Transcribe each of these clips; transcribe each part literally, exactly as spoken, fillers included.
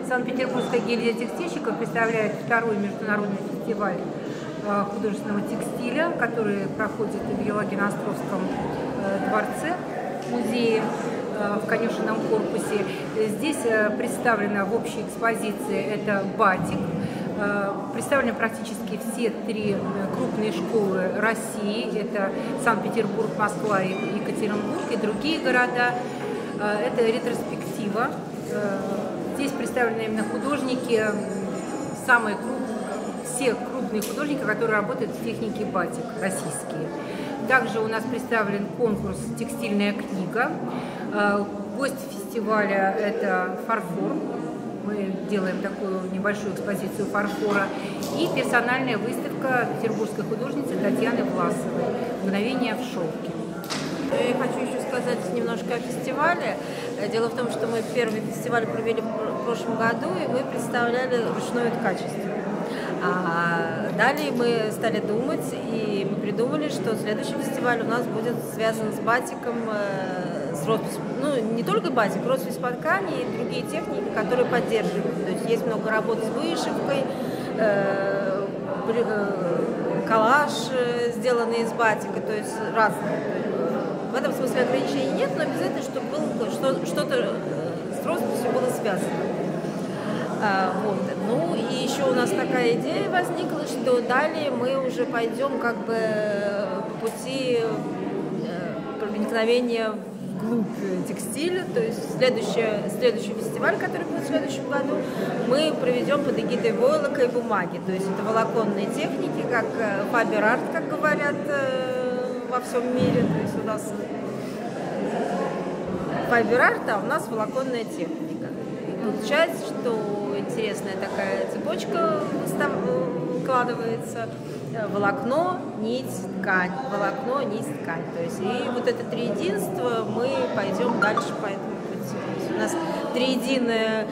Санкт-Петербургская гильдия текстильщиков представляет второй международный фестиваль художественного текстиля, который проходит в Елагино-Островском дворце, музее в конюшенном корпусе. Здесь представлена в общей экспозиции это батик. Представлены практически все три крупные школы России. Это Санкт-Петербург, Москва и Екатеринбург и другие города. Это ретроспектива. Здесь представлены именно художники, самые крупные, все крупные художники, которые работают в технике батик, российские. Также у нас представлен конкурс «Текстильная книга». Гость фестиваля – это фарфор. Мы делаем такую небольшую экспозицию фарфора. И персональная выставка петербургской художницы Татьяны Власовой «Мгновение в шелке». Я хочу еще сказать немножко о фестивале. Дело в том, что мы первый фестиваль провели в прошлом году, и мы представляли ручное ткачество. А далее мы стали думать, и мы придумали, что следующий фестиваль у нас будет связан с батиком, с росписью. Ну, не только батик, роспись по ткани и другие техники, которые поддерживают. То есть есть много работ с вышивкой, э, э, коллаж, сделанный из батика, то есть разные. В этом смысле ограничений нет, но обязательно, чтобы было что-то с росписью было связано. А, вот. Ну и еще у нас такая идея возникла, что далее мы уже пойдем как бы по пути проникновения вглубь текстиля. То есть следующий, следующий фестиваль, который будет в следующем году, мы проведем под эгидой войлока и бумаги. То есть это волоконные техники, как фабер-арт, как говорят во всем мире. То есть у нас файбер-арт, а у нас волоконная техника. И получается, что интересная такая цепочка складывается: волокно, нить, ткань, волокно, нить, ткань. То есть и вот это триединство мы пойдем дальше по этому пути. У нас триединое,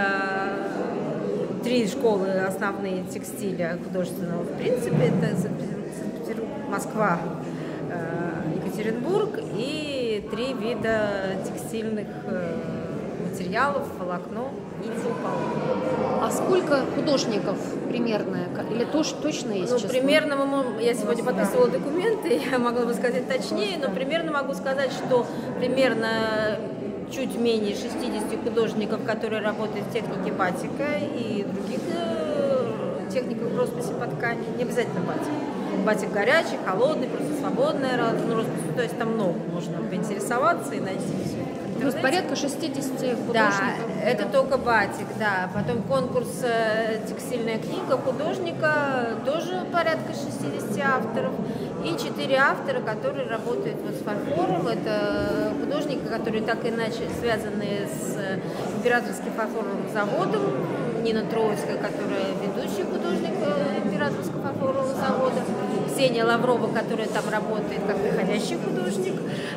э, три школы основные текстиля художественного в принципе, это Санкт-Петербург, Москва, Екатеринбург, и три вида текстильных материалов: волокно, нить и полотно. А сколько художников примерно? Или тоже точно есть? Ну, число? примерно, мы, я сегодня подписывала документы, я могла бы сказать точнее, но примерно могу сказать, что примерно чуть менее шестидесяти художников, которые работают в технике батика и других техниках росписи по ткани, не обязательно батик. Батик горячий, холодный, просто свободная роспись, то есть там много, можно поинтересоваться и найти все. То есть порядка шестидесяти художников? Да, это только батик, да. Потом конкурс «Текстильная книга» художника, тоже порядка шестидесяти авторов. И четыре автора, которые работают вот с фарфором. Это художники, которые так иначе связаны с Императорским фарфоровым заводом. Нина Троицкая, которая ведущий художник Императорского фарфорового завода. Ксения Лаврова, которая там работает как приходящий художник.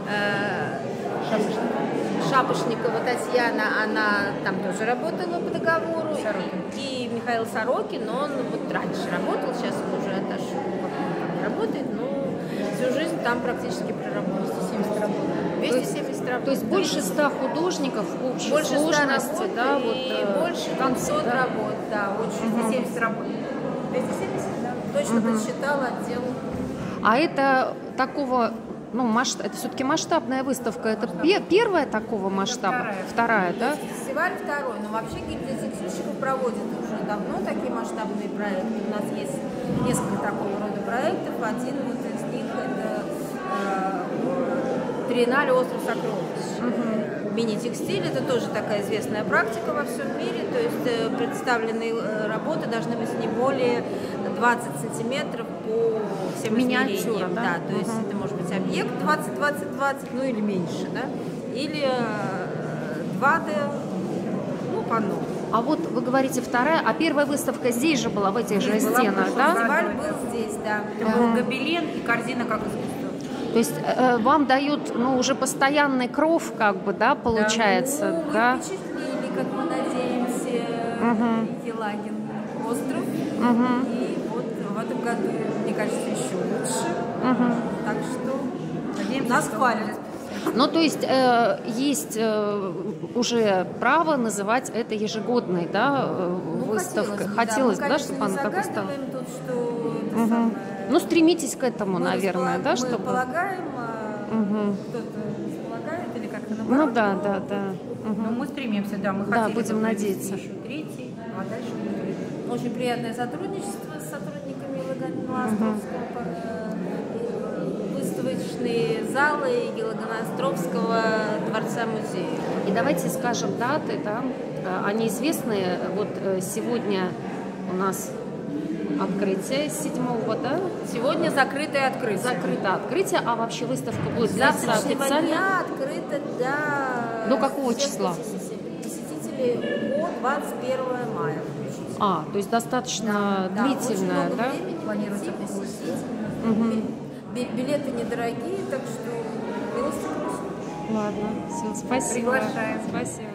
Шапошникова Татьяна, она там тоже работала по договору. Сорокин. И Михаил Сорокин, но он вот раньше работал, сейчас он уже отошел, не работает, но всю жизнь там практически проработал. двести семьдесят работ. двести семьдесят работ. То есть больше ста художников в общей больше сложности, работ, да? Вот, и э, больше двухсот да? работ, да, вот двести семьдесят работ. двести семьдесят, да. Точно угу. подсчитала отдел. А это такого... Ну, масштаб, это все-таки масштабная выставка. Это пе первая такого масштаба? Вторая, вторая да? Фестиваль второй, но вообще гильдия текстильщиков проводит уже давно такие масштабные проекты. У нас есть несколько такого рода проектов. Один вот из них это э, Триеннале «Остров сокровищ». Угу. Мини-текстиль — это тоже такая известная практика во всем мире. То есть э, представленные э, работы должны быть не более двадцать сантиметров по всем измерениям. Да? Да, то есть uh-huh. это может быть объект двадцать двадцать двадцать, ну или меньше, да? Или два дэ, ну, панно. А вот вы говорите вторая, а первая выставка здесь же была, в этих здесь же стенах, да? Фестиваль был здесь, да. Это был гобелен и корзина как искусство. То есть э, вам дают, ну, уже постоянный кров, как бы, да, получается, да? Ну, да? Мы впечатлили, как мы надеемся, uh-huh. Елагин остров. Uh-huh. И вот в этом году, мне кажется, еще лучше. Uh-huh. Так что надеемся, нас что... хвалят. Ну, то есть э, есть э, уже право называть это ежегодной, да, э, Ну, выставкой. Хотелось, Хотелось, бы, да, да, мы, чтобы конечно, она не такой стала? загадываем тут, что это Мгм. самое, Ну, стремитесь к этому, мы наверное, располаг- да, мы чтобы... полагаем, а Мгм. кто-то располагает или как-то Ну наоборот. да, но да, да. Ну, Мгм. мы стремимся, да, мы Да, хотели будем бы провести надеяться. еще третий, а дальше будет. Очень приятное сотрудничество с сотрудниками Лагоноостровского, э, выставочные залы Лагоноостровского дворца-музея. И давайте скажем даты, да, э, они известны. Вот э, сегодня у нас открытие седьмого, да? Сегодня закрытое открытие. Закрыто открытие, а вообще выставка будет С длиться завтрашнего официально? дня открыто для До какого всех числа? посетителей по двадцать первое мая. А, то есть достаточно Да, очень длительное, много да? времени Планируется прийти, будет. посетить. Мгм. Би- Билеты недорогие, так что милости просим. Ладно, все, спасибо. Приглашаем. Спасибо.